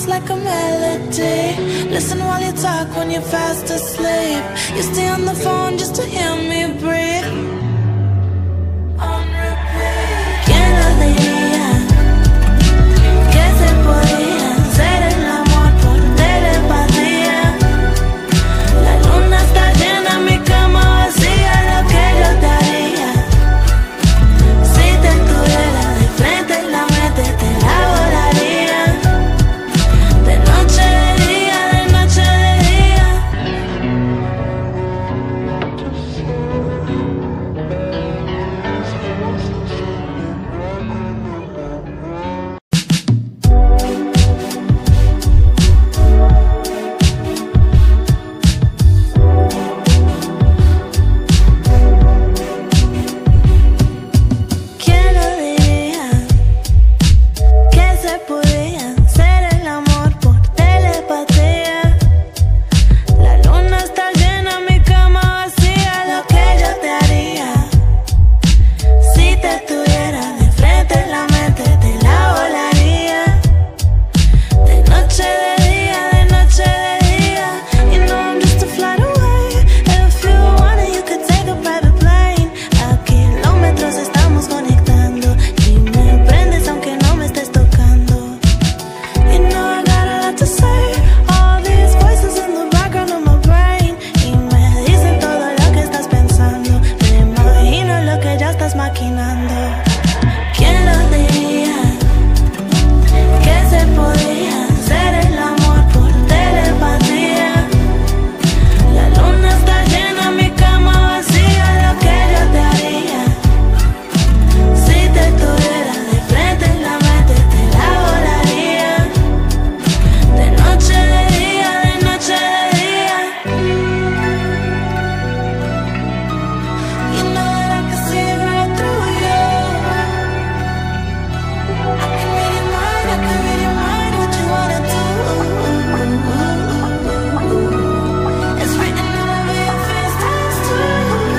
like a melody. Listen while you talk when you're fast asleep. You stay on the phone just to hear me breathe. On repeat. ¿Quién lo diría que se podía hacer el amor por telepatía? La luna está llena, mi cama vacía. Lo que yo te haría si te tuviera de frente en la mente, te la volaría. De noche, de día, de noche, de día. ¿Quién lo diría que se podía hacer el amor por telepatía? La luna está llena, mi cama vacía. Lo que yo te haría si te tuviera de frente en la mente, te la volaría. De noche, de día, de noche, de día. You know I'm just a flight away. If you want it, you could take a private plane. A kilómetros estamos conectando y me prendes aunque no me estés tocando. You know I got a lot to say. All these voices in the background of my brain y me dicen todo lo que estás pensando. Me imagino lo que ya estás maquinando. ¿Quién lo diría que se podía hacer el amor por telepatía? La luna está llena, mi cama vacía. Lo que yo te haría si te tuviera de frente en la mente, te la volaría. De noche, de día, de noche, de día. You know that I can see right through you. I can read your mind, I can read your mind. What you wanna do? It's written all over your face, times two.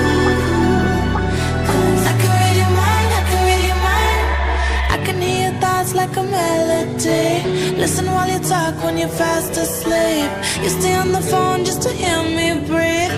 'Cause I can read your mind, I can read your mind. I can hear your thoughts like a melody. Listen while you talk when you're fast asleep. You stay on the phone just to hear me breathe.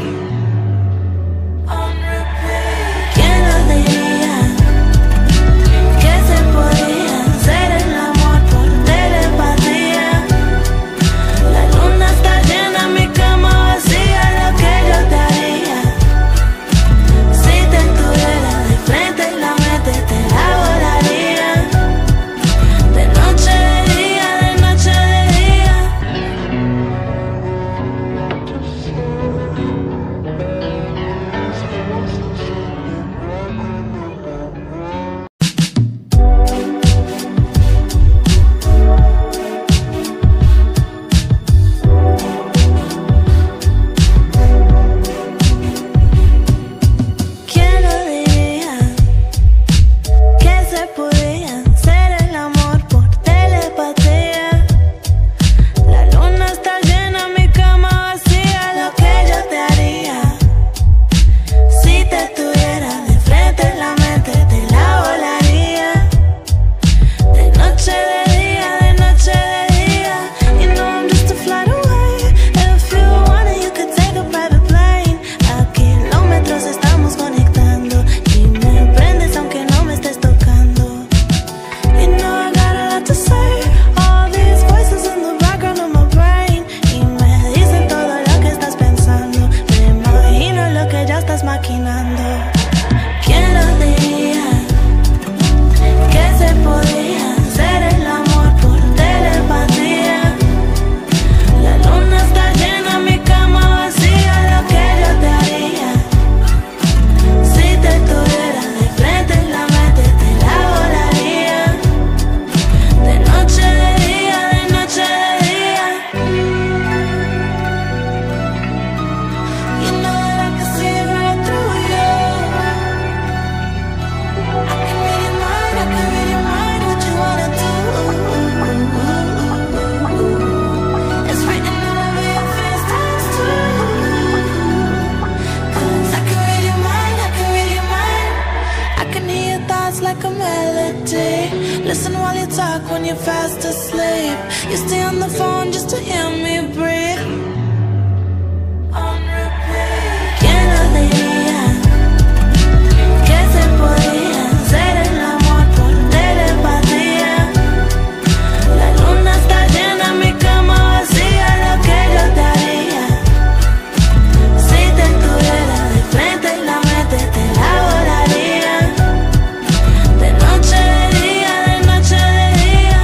On repeat. ¿Quién lo diría que se podía hacer el amor por telepatía? La luna está llena, mi cama vacía. Lo que yo te haría si te tuviera de frente en la mente, te la volaría. De noche, de día, de noche, de día. ¿Quién lo diría que se podía hacer el amor por telepatía? La luna está llena, mi cama vacía. Lo que yo te haría si te tuviera de frente en la mente, te la volaría. De noche, de día, de noche, de día. You know I'm just a flight away. If you want it, you could take a private plane. A kilómetros estamos conectando y me prendes aunque no me estés tocando. You know I got a lot to say. All these voices in the background of my brain y me dicen todo lo que estás pensando. Me imagino lo que ya estás maquinando. ¿Quién lo diría que se podía hacer el amor por telepatía? La luna está llena, mi cama vacía. Lo que yo te haría si te tuviera de frente en la mente, te la volaría. De noche, de día, de noche, de día. You know that I can see right through you. I can read your mind, I can read your mind. What you wanna do? It's written all over your face, times two. 'Cause I can read your mind, I can read your mind. I can hear your thoughts like a melody. Listen while you talk when you're fast asleep. You stay on the phone just to hear me breathe. On repeat. ¿Quién lo diría? Que se podía hacer el amor por telepatía. La luna está llena, mi cama vacía. Lo que yo te haría si te tuviera de frente y la mente te la volaría. De noche, de día, de noche, de día.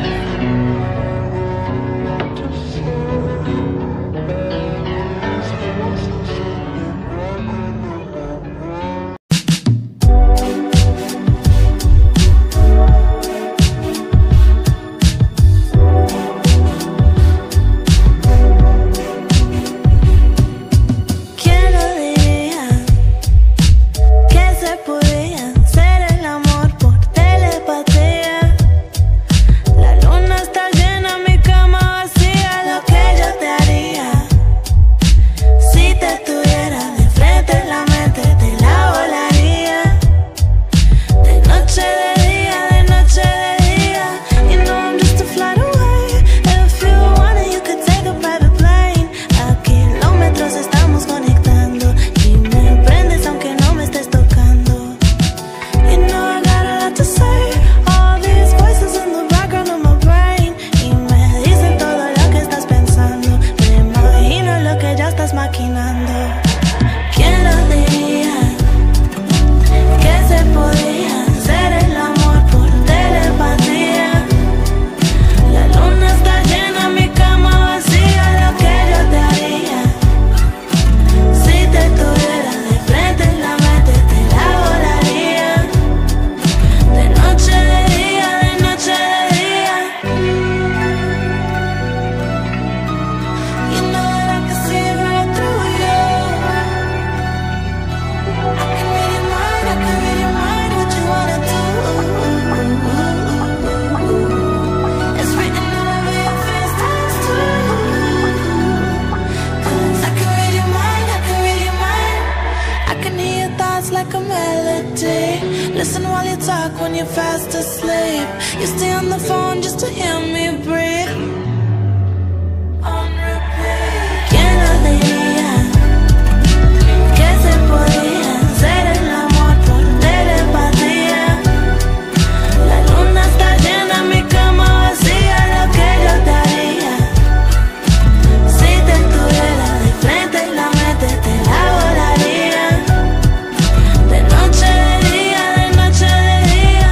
¿Quién lo diría? Que se podía hacer el amor por telepatía. La luna está llena, mi cama vacía. Lo que yo te haría si te tuviera de frente en la mente te la volaría. De noche, de día, de noche, de día. You know I'm just a flight away. If you want it, you could take a private plane. A kilómetros estamos conectando y me prendes aunque no me estés tocando. You know I got a lot to say. All these voices in the background of my brain y me dicen todo lo que estás pensando. Me imagino lo que ya estás maquinando. ¿Quién lo diría? Que se podía hacer el amor por telepatía. La luna está llena, mi cama vacía. Lo que yo te haría si te tuviera de frente en la mente te la volaría. De noche, de día, de noche, de día. You know that I can see right through you. I can read your mind, I can read your mind. What you wanna do? It's written all over your face, times two. 'Cause I can read your mind, I can read your mind. I can hear your thoughts like a melody. Listen while you talk when you're fast asleep. You stay on the phone just to hear me breathe. On repeat. ¿Quién lo diría? Que se podía hacer el amor por telepatía. La luna está llena, mi cama vacía. Lo que yo te haría si te tuviera de frente y la mente te la volaría. De noche, de día, de noche, de día.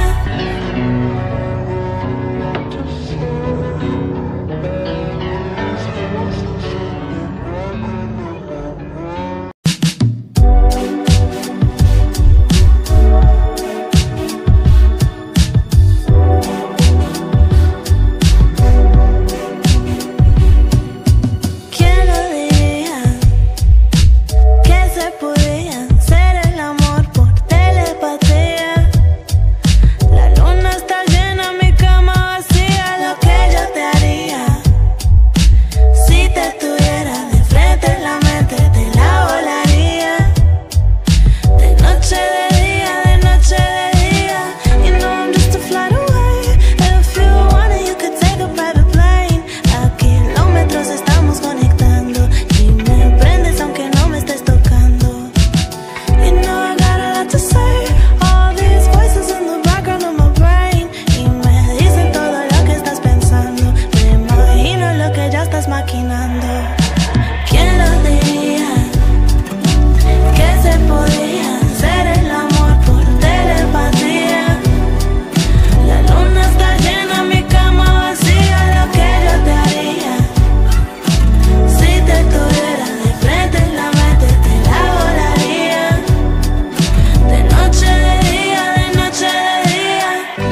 ¿Quién lo diría? Que se podía hacer el amor por telepatía. La luna está llena, mi cama vacía. Lo que yo te haría si te tuviera de frente en la mente te la volaría. De noche, de día, de noche, de día. You know I'm just a flight away. If you want it, you could take a private plane. A kilómetros estamos conectando y me prendes aunque no me estés tocando. You know I got a lot to say. All these voices in the background of my brain y me dicen todo lo que estás pensando. Me imagino lo que ya estás maquinando. ¿Quién lo diría? Que se podía hacer el amor por telepatía. La luna está llena, mi cama vacía. Lo que yo te haría si te tuviera de frente en la mente te la volaría. De noche, de día, de noche, de día.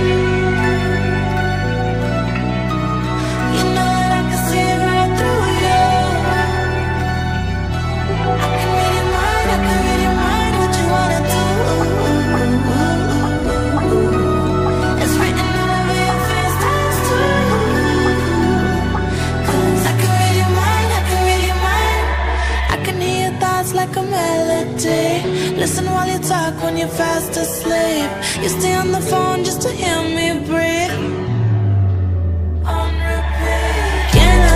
You know that I can see right through you. I can read your mind, I can read your mind. What you wanna do? It's written all over your face, times two. 'Cause I can read your mind, I can read your mind. I can hear your thoughts like a melody. Listen while you talk when you're fast asleep. You stay on the phone just to hear me breathe. On repeat. ¿Quién lo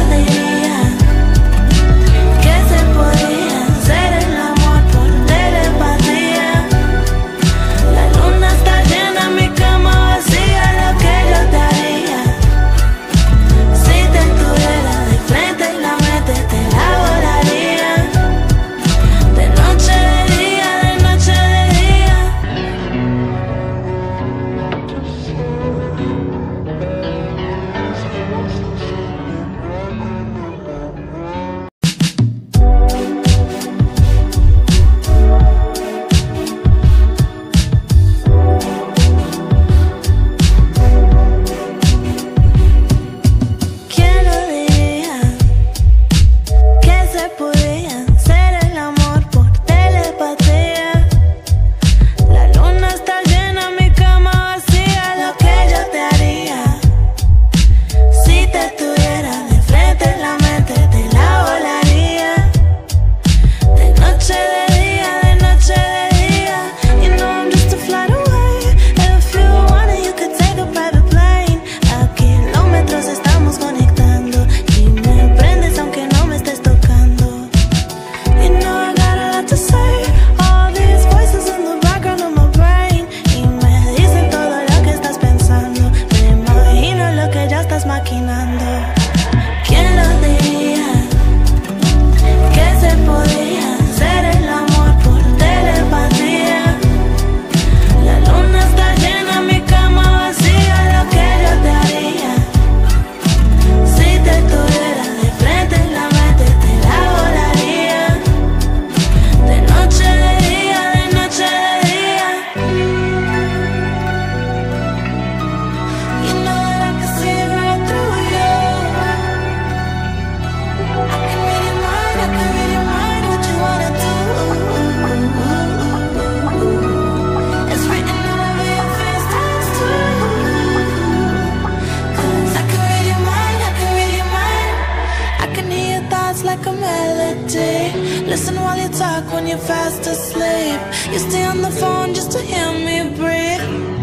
Listen while you talk when you're fast asleep. You stay on the phone just to hear me breathe.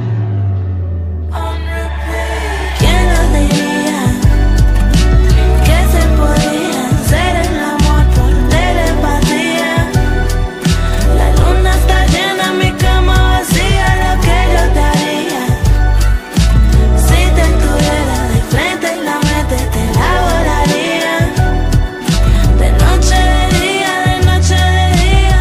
On repeat. ¿Quién lo diría que se podía hacer el amor por telepatía? La luna está llena, mi cama vacía. Lo que yo te haría si te tuviera de frente y la mente te la volaría. De noche, de día, de noche, de día.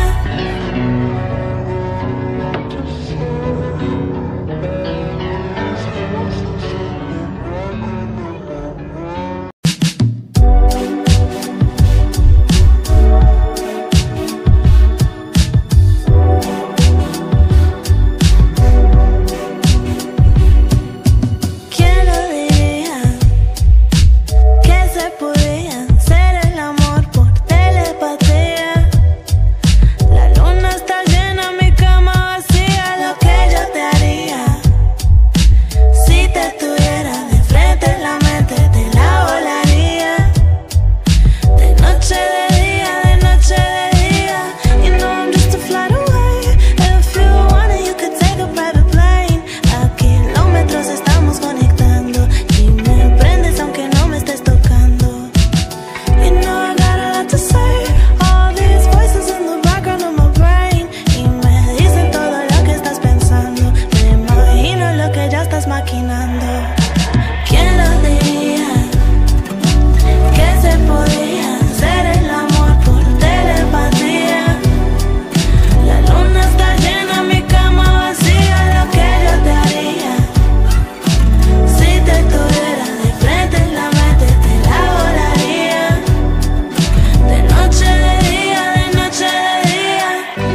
¿Quién lo diría que se podía hacer el amor por telepatía? La luna está llena, mi cama vacía. Lo que yo te haría si te tuviera de frente, la mente te la volaría. De noche, de día, de noche, de día. You know I'm just a flight away. If you want it, you could take a private plane. A kilómetros estamos conectando y me prendes aunque no me estés tocando. You know I got a lot to say. All these voices in the background of my brain y me dicen todo lo que estás pensando. Me imagino lo que ya estás maquinando. ¿Quién lo diría que se podía hacer el amor por telepatía? La luna está llena, mi cama vacía. Lo que yo te haría si te tuviera de frente, la mente te la volaría. De noche, de día, de noche, de día.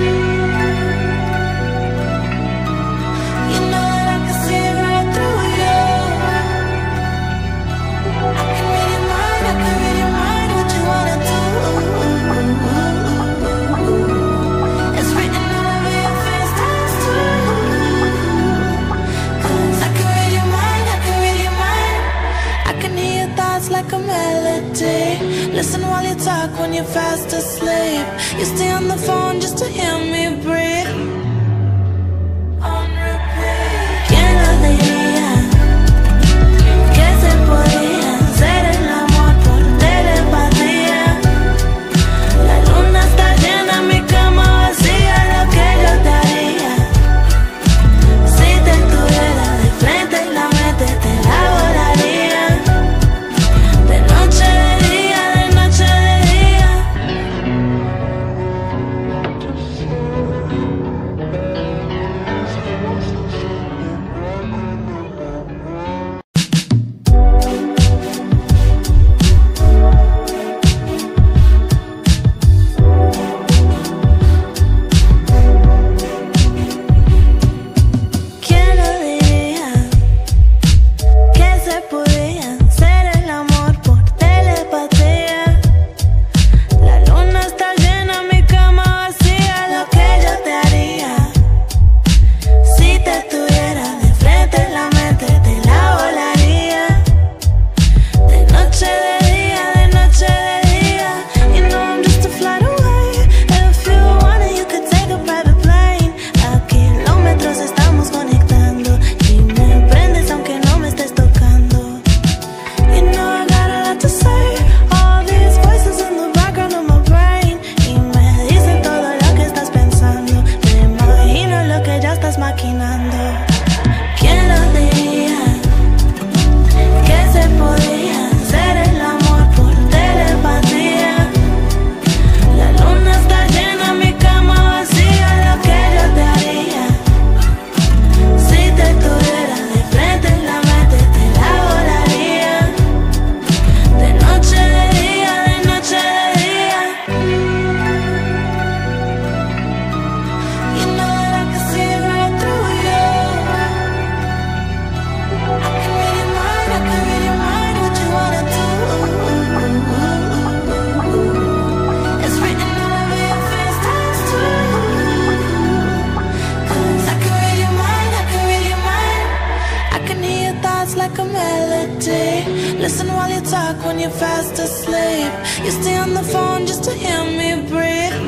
You know that I can see right through you. I can read your mind, I can read your mind. What you wanna do? It's written all over your face, that's true. 'Cause I can read your mind, I can read your mind. I can hear your thoughts like a melody. Listen while you talk when you're fast asleep. You stay on the phone just to hear me breathe. On repeat. ¿Quién lo diría que se podía hacer el amor por telepatía? La luna está llena, mi cama vacía. Lo que yo te haría si te tuviera de frente y la mente te la volaría. De noche, de día, de noche, de día. ¿Quién lo diría que se podía hacer el amor por telepatía? La luna está llena, mi cama vacía. Lo que yo te haría si te tuviera de frente, la mente te la volaría. De noche, de día, de noche, de día. You know I'm just a flight away. If you want it, you could take a private plane. A kilómetros estamos conectando y me prendes aunque no me estés tocando. You know I got a lot to say. All these voices in the background of my brain y me dicen todo lo que estás pensando. Me imagino lo que ya estás maquinando. ¿Quién lo diría que se podía hacer el amor por telepatía? La luna está llena, mi cama vacía. Lo que yo te haría si te tuviera de frente, la mente te la volaría. De noche, de día, de noche, de día. You know that I can see right through you. I can read your mind, I can read your mind. What you wanna do? It's written all over your face, that's true. 'Cause I can read your mind, I can read your mind. I can hear your thoughts like a melody. Listen while you talk when you're fast asleep. You stay on the phone just to hear me breathe.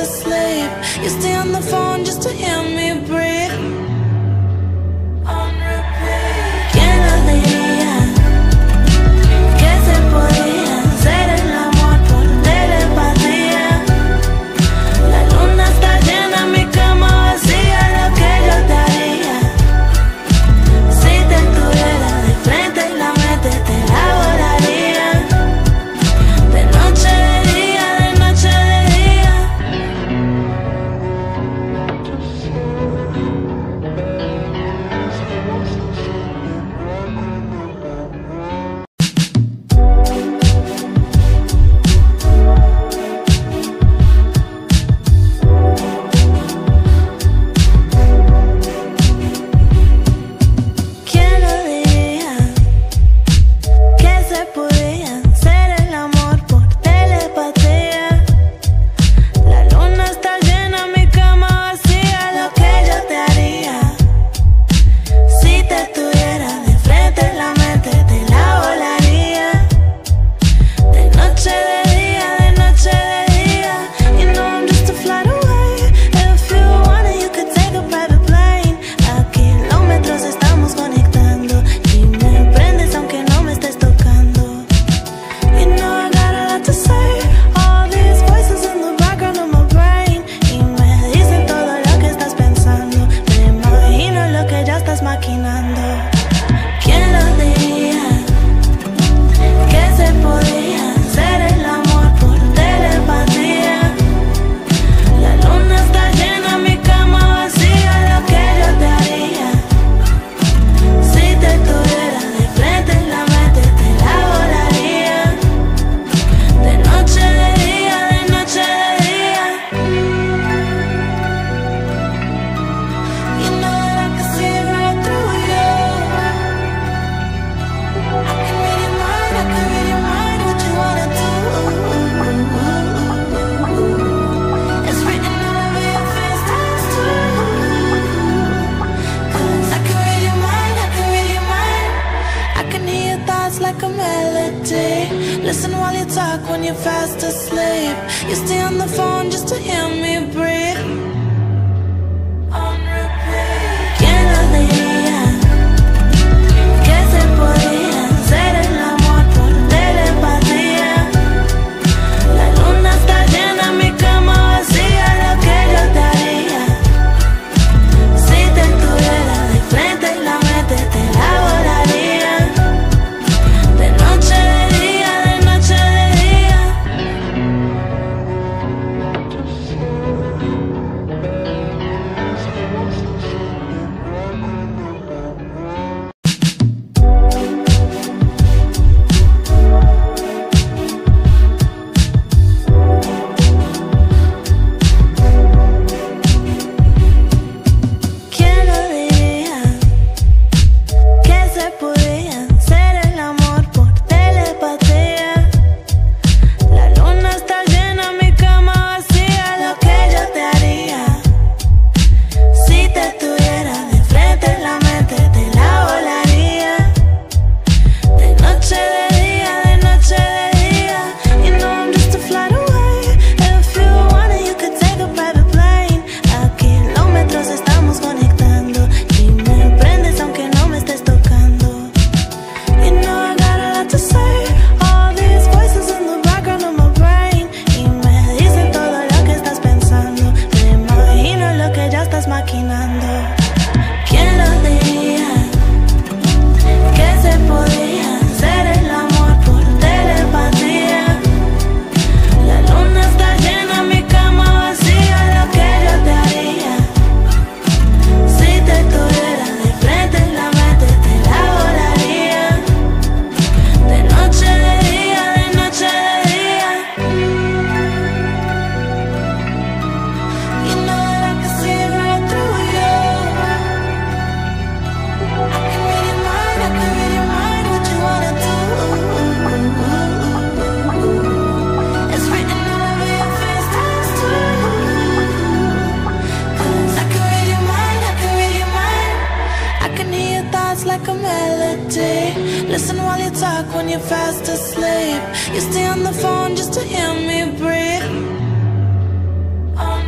asleep. You stay on the phone just to hear me breathe. On repeat. ¿Quién lo diría que se podía hacer el amor por telepatía? La luna está llena, mi cama vacía. Lo que yo te haría si te tuviera de frente y la mente te la volaría. De noche, de día, de noche, de día. ¿Quién lo diría que se podía hacer el amor por telepatía? La luna está llena, mi cama vacía. Lo que yo te haría si te tuviera de frente, la mente te la volaría. De noche, de día, de noche, de día. You know I'm just a flight away. If you want it, you could take a private plane. A kilómetros estamos conectando y me prendes aunque no me estés tocando. You know I got a lot to say. All these voices in the background of my brain y me dicen todo lo que estás pensando. Me imagino lo que ya estás maquinando. ¿Quién lo diría que se podía hacer el amor por telepatía? La luna está llena, mi cama vacía. Lo que yo te haría si te tuviera de frente, la mente te la volaría. De noche, de día, de noche, de día. You know that I can see right through you. I can read your mind, I can read your mind. What you wanna do? It's written all over your face, times two. 'Cause I can read your mind, I can read your mind. I can hear your thoughts like a melody. Listen while you talk when you're fast asleep. You stay on the phone just to hear me breathe. On repeat. ¿Quién lo diría que se podía hacer el amor por telepatía? La luna está llena, mi cama vacía. Lo que yo te haría si te tuviera de frente y la mente te la volaría. De noche, de día, de noche, de día. ¿Quién lo diría que se podía hacer el amor por telepatía? La luna está llena, mi cama vacía. Lo que yo te haría si te tuviera de frente, la mente te la volaría. De noche, de día, de noche, de día. You know I'm just a flight away. If you want it, you could take a private plane. A kilómetros estamos conectando y me prendes aunque no me estés tocando. You know I got a lot to say. All these voices in the background of my brain y me dicen todo lo que estás pensando. Me imagino lo que ya estás maquinando. ¿Quién lo diría que se podía hacer el amor por telepatía? La luna está llena, mi cama vacía. Lo que yo te haría si te tuviera de frente, la mente te la volaría. De noche, de día, de noche, de día. You know that I can see right through you. I can read your mind, I can read your mind. What you wanna do? It's written all over your face, times two. 'Cause I can read your mind, I can read your mind. I can hear your thoughts like a melody. Listen while you talk when you're fast asleep. You stay on the phone just to hear me breathe. On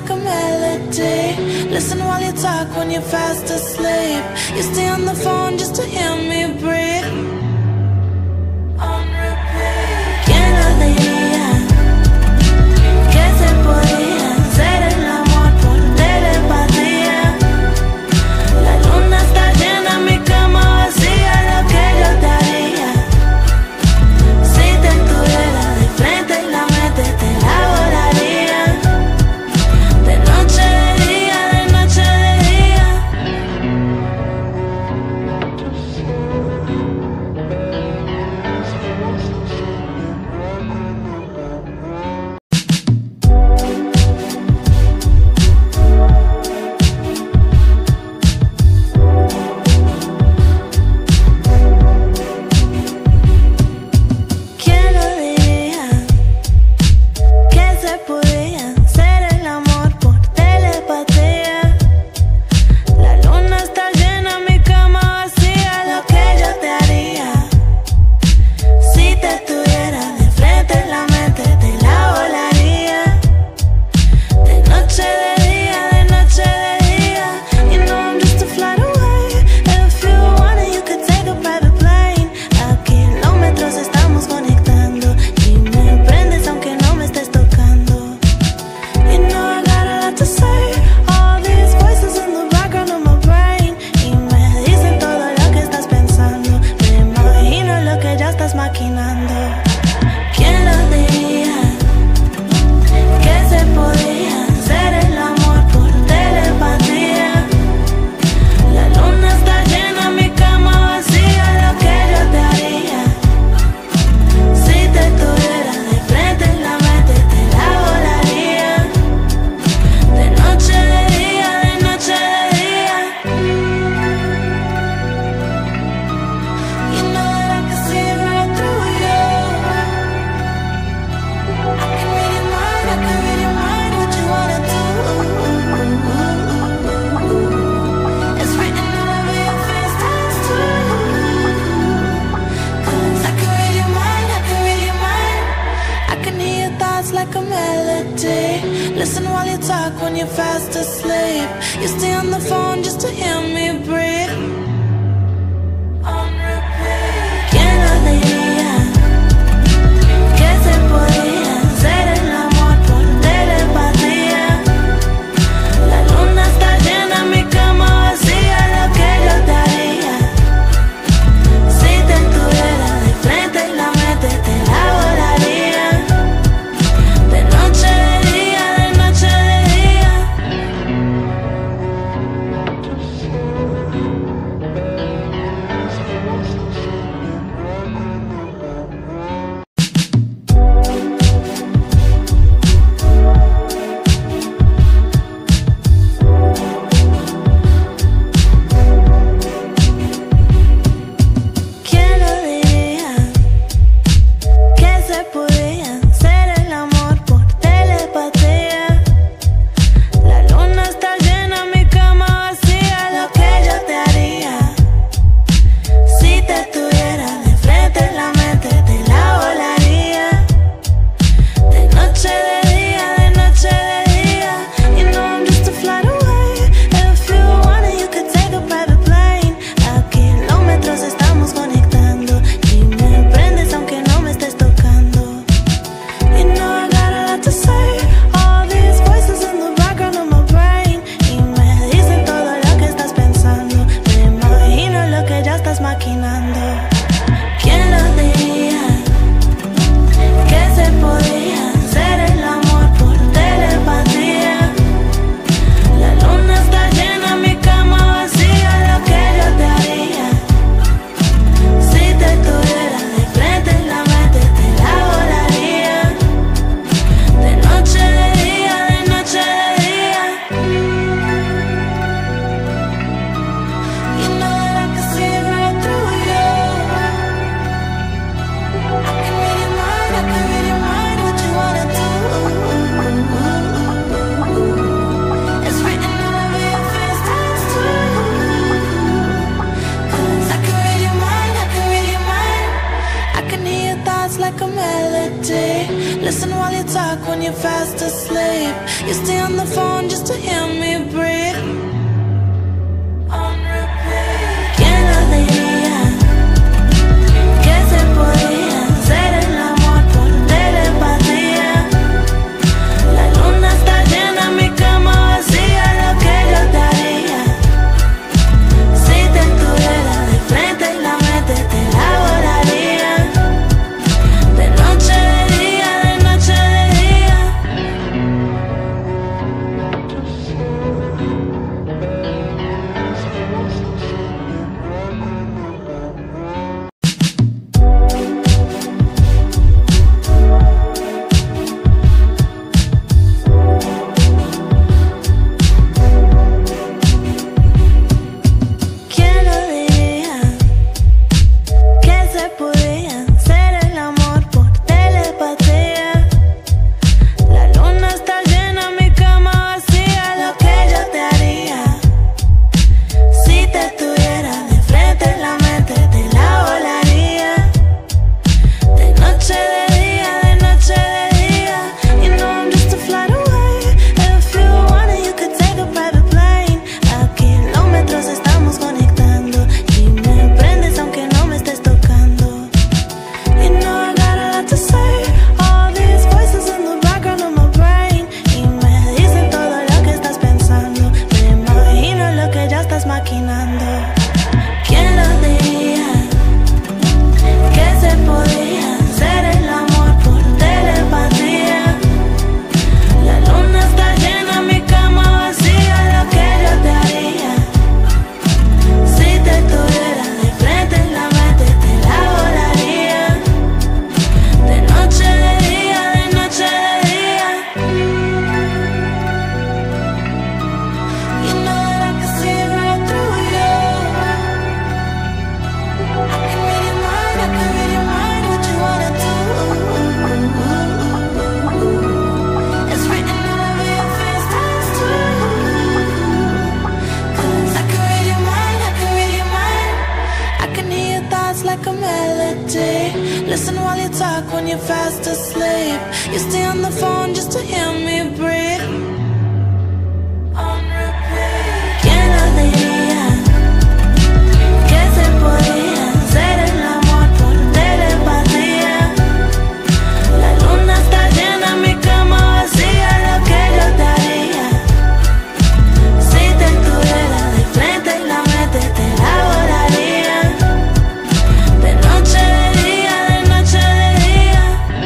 like a melody. Listen while you talk when you're fast asleep. You stay on the phone just to hear me breathe. On repeat. ¿Quién lo diría que se podía hacer el amor por telepatía? La luna está llena, mi cama vacía. Lo que yo te haría si te tuviera de frente en la mente, te la volaría. De noche, de día, de noche, de día. ¿Quién lo diría que se podía hacer el amor por telepatía? La luna está llena, mi cama vacía. Lo que yo te haría si te tuviera de frente en la mente, te la volaría. De noche, de día, de noche, de día. You know I'm just a flight away. If you want it, you could take a private plane. A kilómetros estamos conectando y me prendes aunque no me estés tocando. You know I got a lot to say. All these voices in the background of my brain y me dicen todo lo que estás pensando. Me imagino lo que ya estás maquinando. ¿Quién lo diría que se podía hacer el amor por telepatía? La luna está llena, mi cama vacía. Lo que yo te haría si te tuviera de frente en la mente, te la volaría. De noche, de día, de noche, de día. You know that I can see right through you. I can read your mind, I can read your mind. What you wanna do? It's written all over your face, that's true. 'Cause I can read your mind, I can read your mind. I can hear your thoughts like a melody. Listen while you talk when you're fast asleep. You stay on the phone just to hear me breathe. On repeat. ¿Quién lo diría que se podía hacer el amor por telepatía? La luna está llena, mi cama vacía. Lo que yo te haría si te tuviera de frente en la mente, te la volaría. De noche, de día, de noche, de día. ¿Quién lo diría que se podía hacer el amor por telepatía? La luna está llena, mi cama vacía. Lo que yo te haría si te tuviera de frente en la mente, te la volaría. De noche, de día, de noche, de día. You know I'm just a flight away. If you want it, you could take a private plane. A kilómetros estamos conectando y me prendes aunque no me estés tocando. You know I got a lot to say. All these voices in the background of my brain y me dicen todo lo que estás pensando. Me imagino lo que ya estás maquinando. ¿Quién lo diría que se podía hacer el amor por telepatía? La luna está llena, mi cama vacía. Lo que yo te haría si te tuviera de frente en la mente, te la volaría. De noche, de día, de noche, de día. You know that I can see right through you. I can read your mind, I can read your mind. What you wanna do? It's written all over your face, that's true. 'Cause I can read your mind, I can read your mind. I can hear your thoughts like a melody. Listen while you talk when you're fast asleep. You stay on the phone when you're fast asleep. You stay on the phone just to hear me breathe. On repeat. ¿Quién lo diría que se podía hacer el amor por telepatía? La luna está llena, mi cama vacía, lo que yo te haría si te tuviera de frente y la mente te la volaría. De noche, de día, de noche, de día.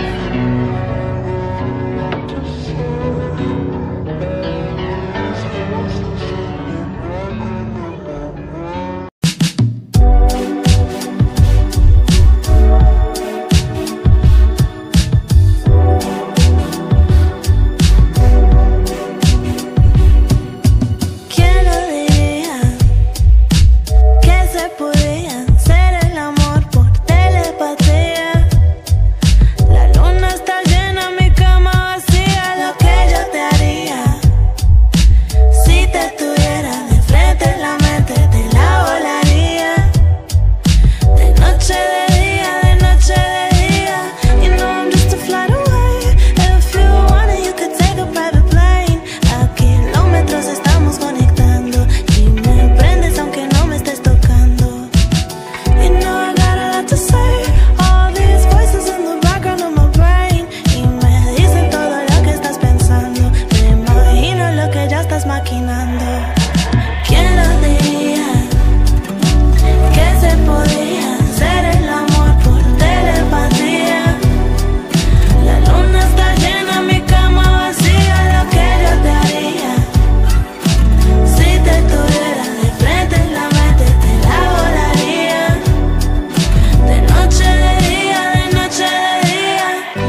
¿Quién lo diría que se podía hacer el amor por telepatía? La luna está llena, mi cama vacía, lo que yo te haría si te tuviera de frente, la mente te la volaría. De noche, de día, de noche, de día. You know I'm just a flight away. If you want it, you could take a private plane. A kilómetros estamos conectando y me prendes aunque no me estés tocando. You know I got a lot to say. All these voices in the background of my brain y me dicen todo lo que estás pensando. Me imagino lo que ya estás maquinando. ¿Quién lo diría que se podía hacer el amor por telepatía? La luna está llena, mi cama vacía, lo que yo te haría si te tuviera de frente, la mente te la volaría. De noche, de día, de noche, de día.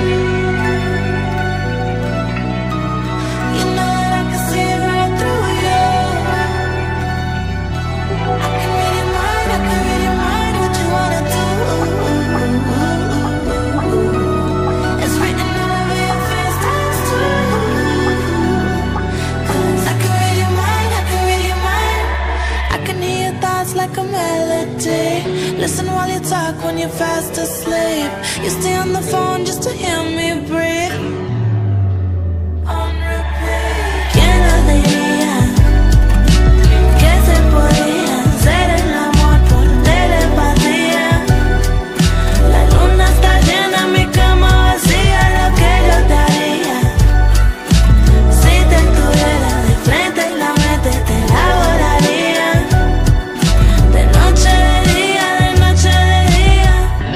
You know that I can see right through you. I can read your mind, I can read your mind, what you wanna do. It's written all over your face, times two. 'Cause I can read your mind, I can read your mind. I can hear your thoughts like a melody. Listen while you talk when you're fast asleep. You stay on the phone just to hear me breathe. On repeat. ¿Quién lo diría que se podía hacer el amor por telepatía? La luna está llena, mi cama vacía, lo que yo te haría si te tuviera de frente y la mente te la volaría. De noche, de día, de noche, de día.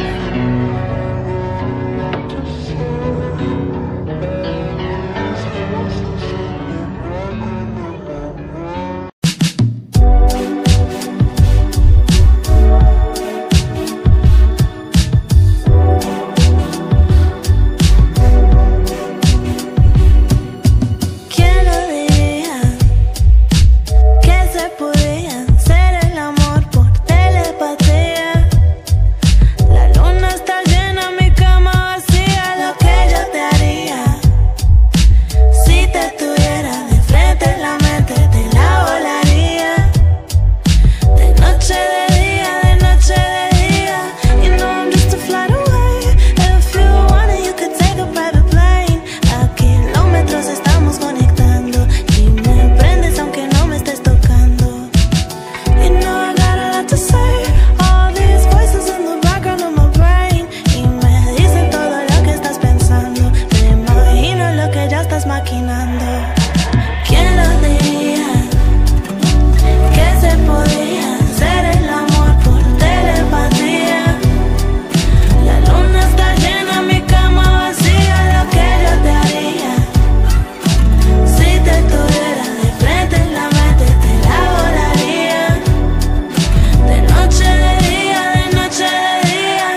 ¿Quién lo diría que se podía hacer el amor por telepatía? La luna está llena, mi cama vacía, lo que yo te haría si te tuviera de frente, la mente te la volaría. De noche, de día, de noche, de día. You know I'm just a flight away. If you want it, you could take a private plane. A kilómetros estamos conectando y me prendes aunque no me estés tocando. You know I got a lot to say. All these voices in the background of my brain y me dicen todo lo que estás pensando. Me imagino lo que ya estás maquinando. ¿Quién lo diría que se podía hacer el amor por telepatía? La luna está llena, mi cama vacía, lo que yo te haría si te tuviera de frente, la mente te la volaría. De noche, de día, de noche, de día.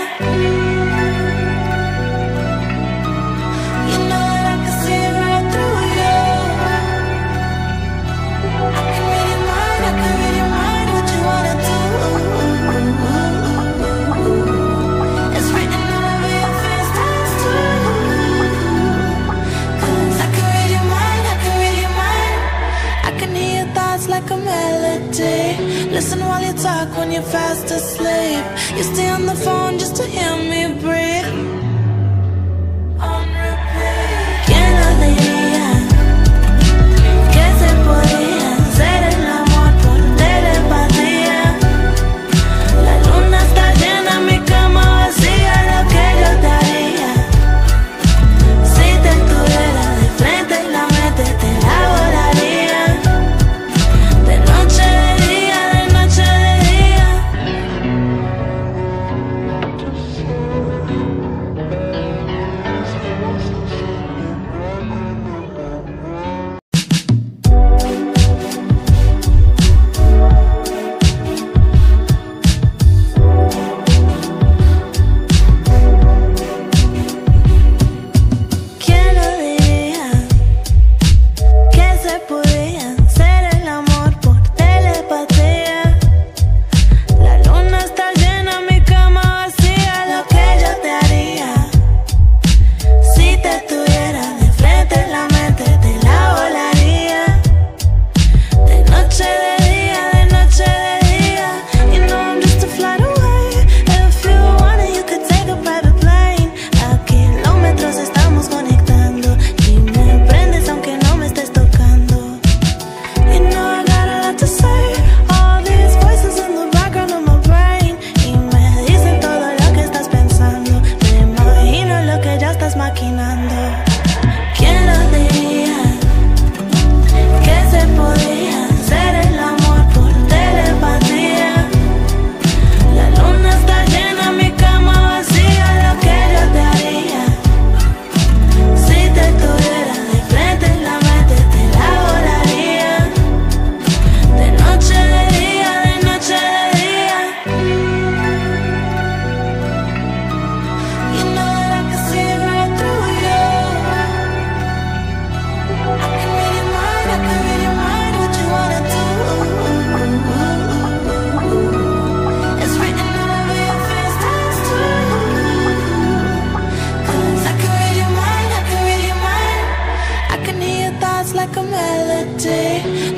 You know that I can see right through you. I can read your mind, I can read your mind, what you wanna do. It's written all over your face, times two. 'Cause I can read your mind, I can read your mind. I can hear your thoughts like a melody. Listen while you talk when you're fast asleep. You stay on the phone just to hear me breathe.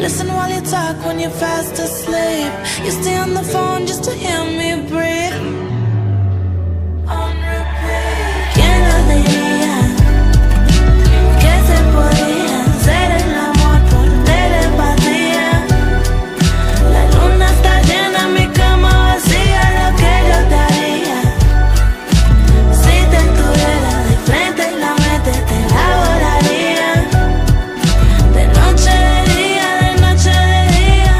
Listen while you talk when you're fast asleep. You stay on the phone just to hear me breathe. On repeat. ¿Quién lo diría? Que se podía hacer el amor por telepatía. La luna está llena, mi cama vacía. Lo que yo te haría si te tuviera de frente y la mente te la volaría. De noche, de día, de noche, de día.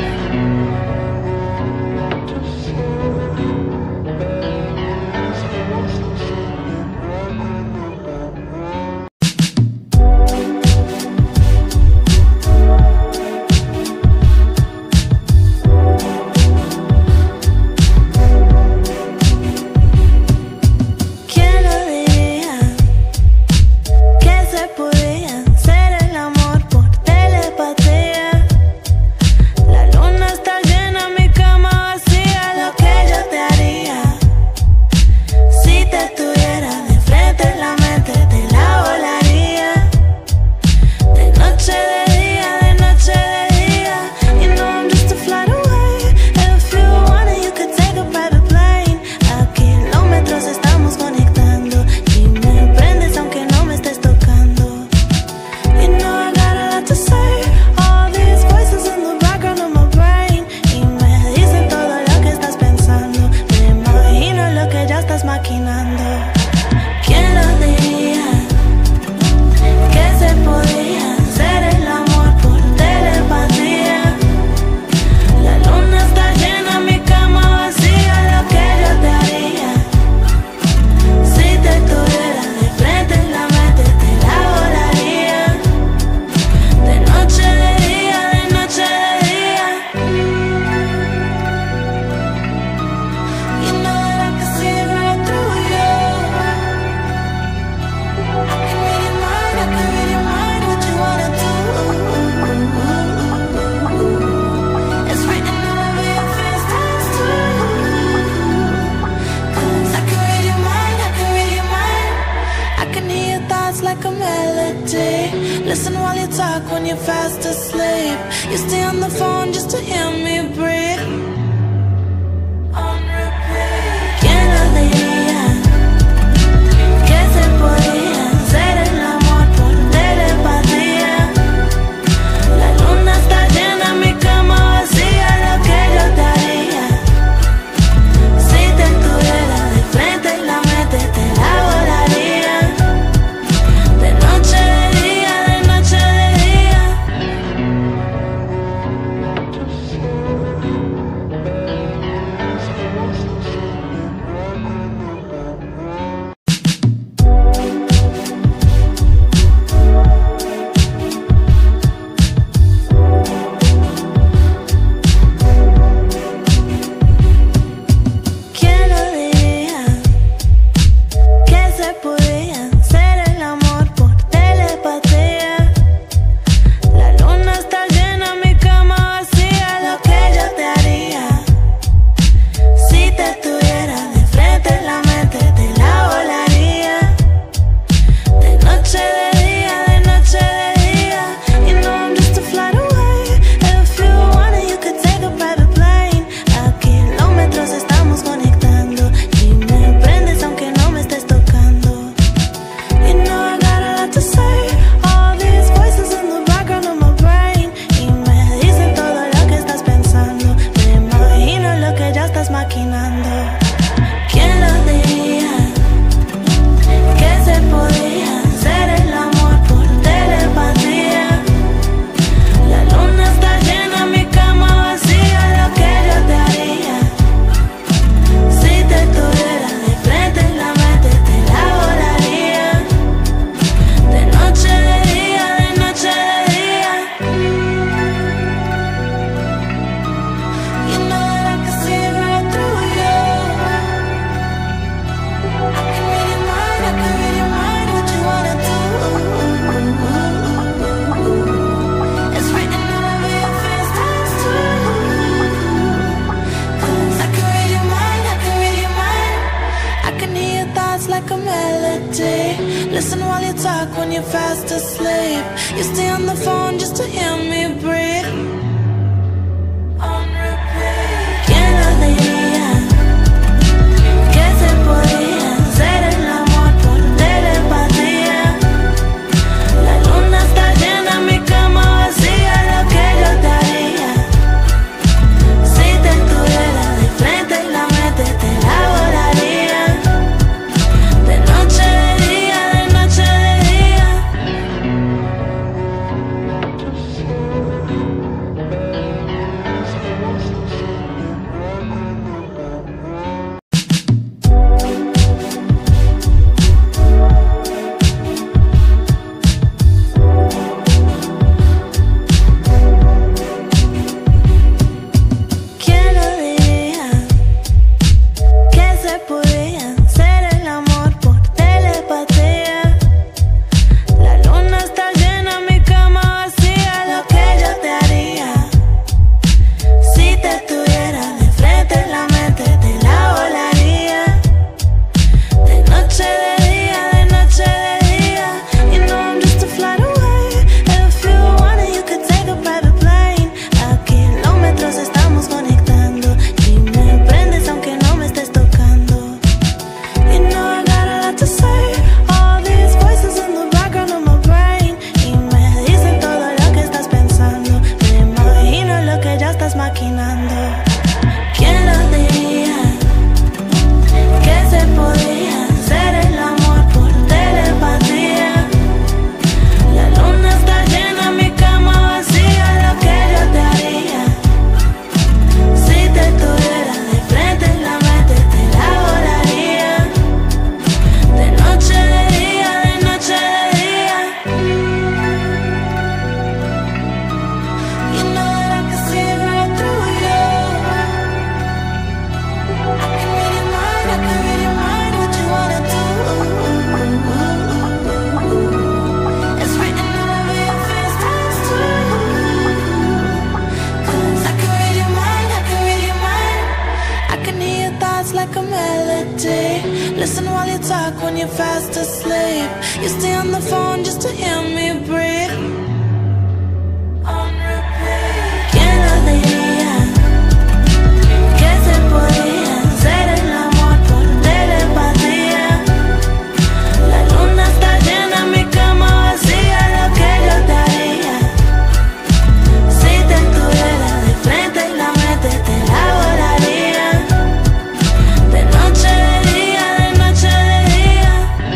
¿Quién lo diría? Que se podía hacer el amor por telepatía. La luna está llena, mi cama vacía. Lo que yo te haría si te tuviera de frente, la mente te la volaría. De noche, de día, de noche, de día. You know I'm just a flight away. If you want it, you could take a private plane. A kilómetros estamos conectando y me prendes aunque no me estés tocando. You know I got a lot to say. All these voices in the background of my brain y me dicen todo lo que estás pensando. Me imagino lo que ya estás maquinando. ¿Quién lo diría? Que se podía hacer el amor por telepatía. La luna está llena, mi cama vacía. Lo que yo te haría si te tuviera de frente, la mente te la volaría. De noche, de día, de noche, de día. You know that I can see right through you. I can read your mind, I can read your mind. What you wanna do? It's written all over your face, times two. 'Cause I can read your mind, I can read your mind. I can hear your thoughts like a melody. Listen while you talk when you're fast asleep. You stay on the phone just to hear me breathe. On repeat. ¿Quién lo diría? Que se podía hacer el amor por telepatía. La luna está llena, mi cama vacía. Lo que yo te haría si te tuviera de frente y la mente te la volaría. De noche, de día, de noche, de día. ¿Quién lo diría? Que se podía hacer el amor por telepatía. La luna está llena, mi cama vacía. Lo que yo te haría si te tuviera de frente, la mente te la volaría. De noche, de día, de noche, de día. You know I'm just a flight away. If you want it, you could take a private plane. A kilómetros estamos conectando y me prendes aunque no me estés tocando. You know I got a lot to say. All these voices in the background of my brain y me dicen todo lo que estás pensando. Me imagino lo que ya estás maquinando. ¿Quién lo diría? Que se podía hacer el amor por telepatía. La luna está llena, mi cama vacía. Lo que yo te haría si te tuviera de frente, la mente te la volaría. De noche, de día, de noche, de día. You know that I can see right through you. I can read your mind, I can read your mind. What you wanna do? It's written all over your face, times two. 'Cause I can read your mind, I can read your mind. I can hear your thoughts like a melody. Listen while you talk when you're fast asleep. You stay on the phone just to hear me breathe. Listen while you talk when you're fast asleep. You stay on the phone just to hear me breathe. On repeat. ¿Quién lo diría que se podía hacer el amor por telepatía? La luna está llena, mi cama vacía. Lo que yo te haría si te tuviera de frente y la mente te la volaría. De noche, de día, de noche, de día.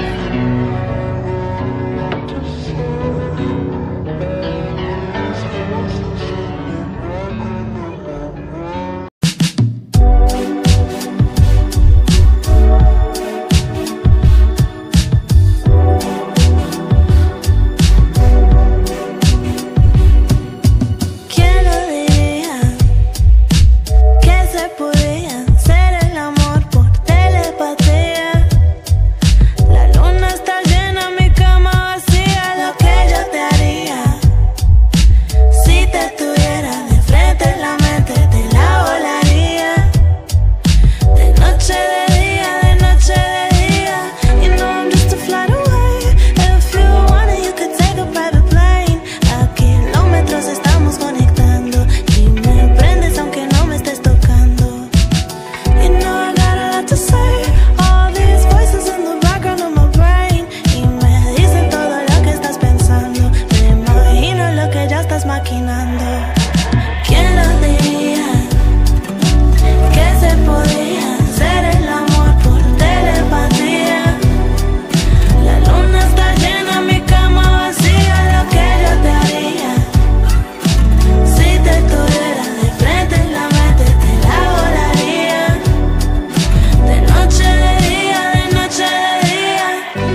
¿Quién lo diría que se podía hacer el amor por telepatía? La luna está llena, mi cama vacía. Lo que yo te haría si te tuviera de frente, la mente te la volaría. De noche, de día, de noche, de día. You know I'm just a flight away. If you want it, you could take a private plane. A kilómetros estamos conectando y me prendes aunque no me estés tocando. You know I got a lot to say. All these voices in the background of my brain y me dicen todo lo que estás pensando. Me imagino lo que ya estás maquinando. ¿Quién lo diría que se podía hacer el amor por telepatía? La luna está llena, mi cama vacía. Lo que yo te haría si te tuviera de frente, la mente te la volaría. De noche, de día, de noche, de día.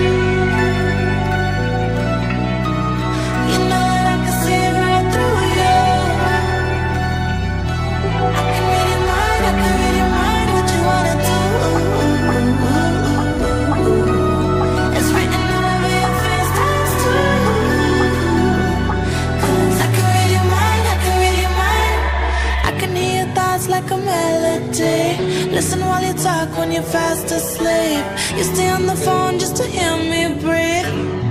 You know that I can see right through you. I can read your mind, I can read your mind. What you wanna do? It's written all over your face, times two. 'Cause I can read your mind, I can read your mind. I can hear your thoughts like a melody. Listen while you talk when you're fast asleep. You stay on the phone just to hear me breathe.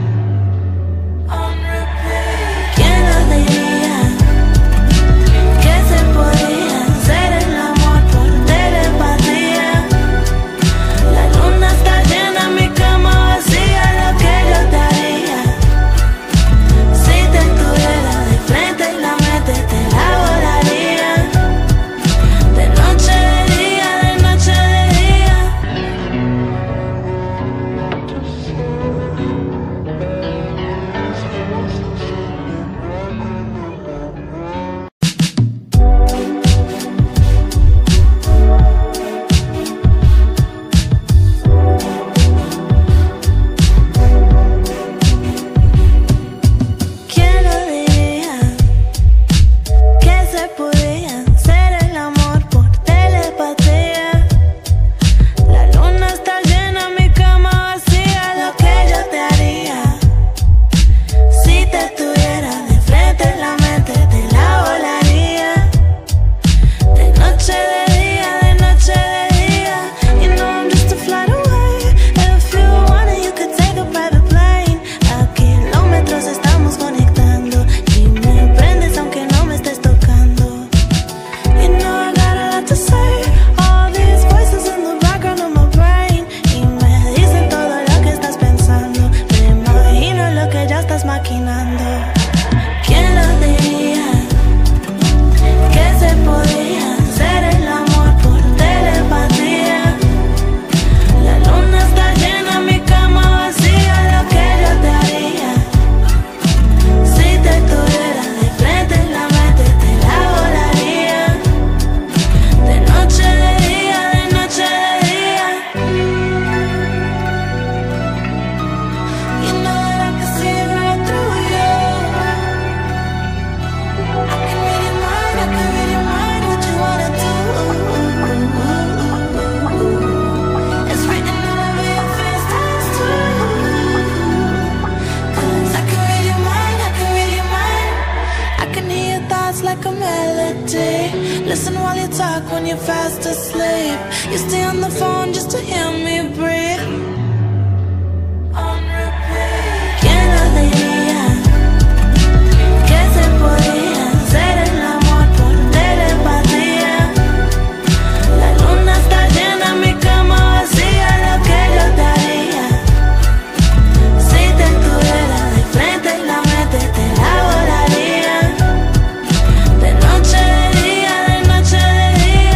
On repeat. ¿Quién lo diría que se podía hacer el amor por telepatía? La luna está llena, mi cama vacía. Lo que yo te haría si te tuviera de frente y la mente te la volaría. De noche, de día, de noche, de día. ¿Quién lo diría que se podía hacer el amor por telepatía? La luna está llena, mi cama vacía. Lo que yo te haría si te tuviera de frente, la mente te la volaría. De noche, de día, de noche, de día. You know I'm just a flight away. If you want it, you could take a private plane. A kilómetros estamos conectando y me prendes aunque no me estés tocando. You know I got a lot to say. All these voices in the background of my brain y me dicen todo lo que estás pensando. Me imagino lo que ya estás maquinando. ¿Quién lo diría que se podía hacer el amor por telepatía? La luna está llena, mi cama vacía. Lo que yo te haría si te tuviera de frente, la mente te la volaría. De noche, de día, de noche, de día. You know that I can see right through you. I can read your mind, I can read your mind. What you wanna do? It's written all over your face, times two. 'Cause I can read your mind, I can read your mind. I can hear your thoughts like a melody. Listen while you talk when you're fast asleep. You stay on the phone just to hear me breathe. On repeat. ¿Quién lo diría que se podía hacer el amor por telepatía? La luna está llena, mi cama vacía. Lo que yo te haría si te tuviera de frente en la mente, te la volaría. De noche, de día, de noche, de día.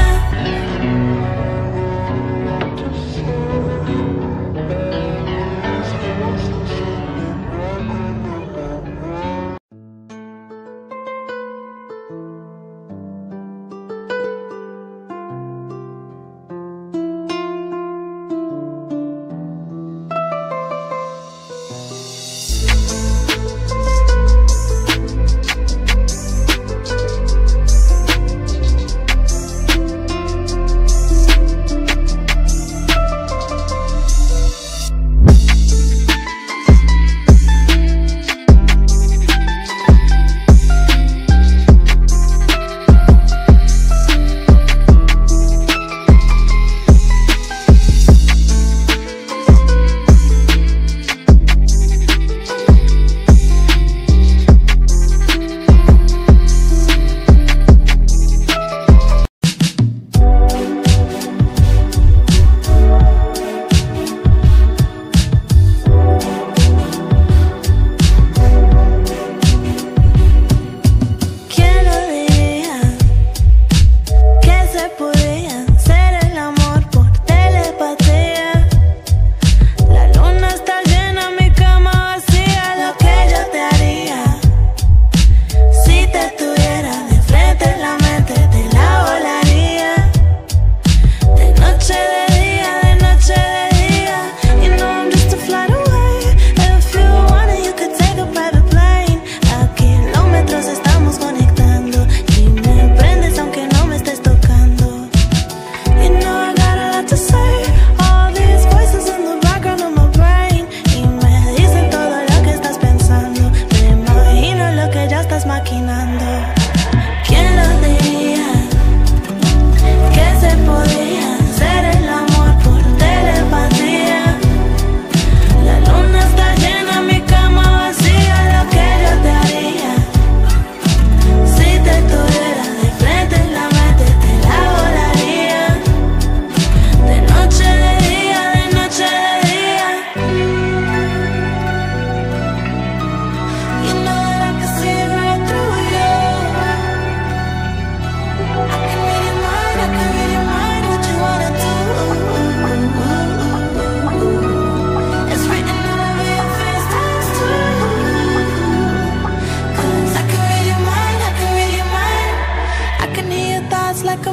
Like a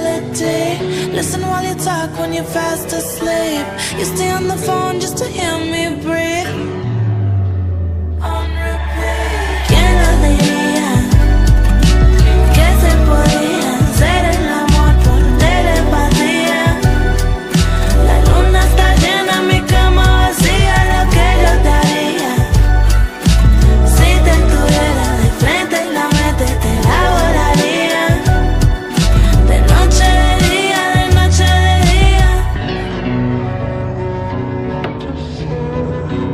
melody. Listen while you talk when you're fast asleep. You stay on the phone just to hear me breathe. On repeat. ¿Quién lo diría que se podía hacer el amor por telepatía? La luna está llena, mi cama vacía. Lo que yo te haría si te tuviera de frente en la mente, te la volaría. De noche, de día, de noche, de día.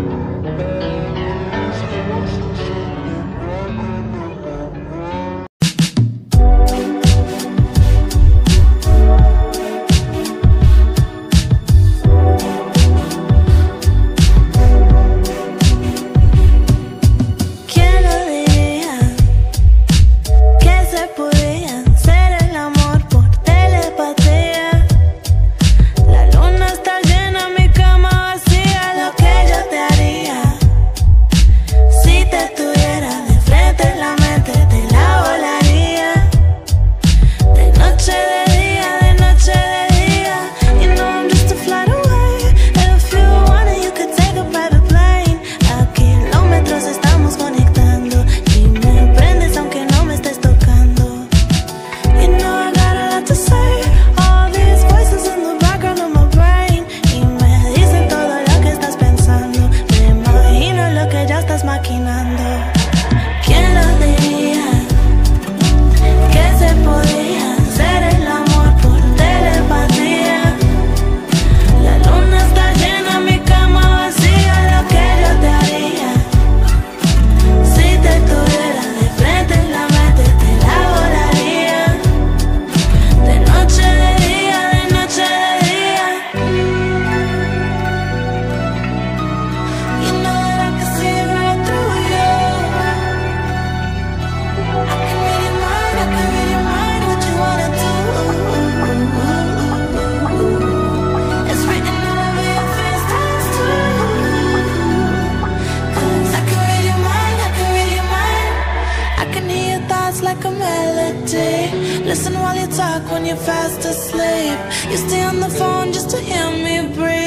reality. Listen while you talk when you're fast asleep. You stay on the phone just to hear me breathe.